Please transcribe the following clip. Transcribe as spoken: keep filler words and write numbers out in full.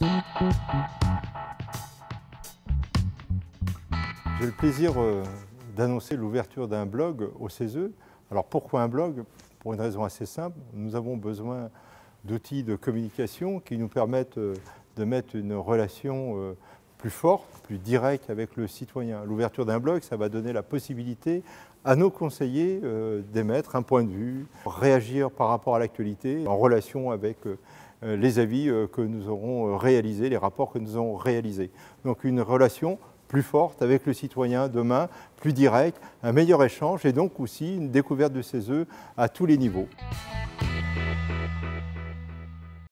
J'ai le plaisir euh, d'annoncer l'ouverture d'un blog au C E S E. Alors pourquoi un blog? Pour une raison assez simple, nous avons besoin d'outils de communication qui nous permettent euh, de mettre une relation euh, plus forte, plus directe avec le citoyen. L'ouverture d'un blog, ça va donner la possibilité à nos conseillers euh, d'émettre un point de vue, réagir par rapport à l'actualité en relation avec euh, les avis euh, que nous aurons réalisés, les rapports que nous aurons réalisés. Donc une relation plus forte avec le citoyen demain, plus direct, un meilleur échange et donc aussi une découverte de C E S E à tous les niveaux.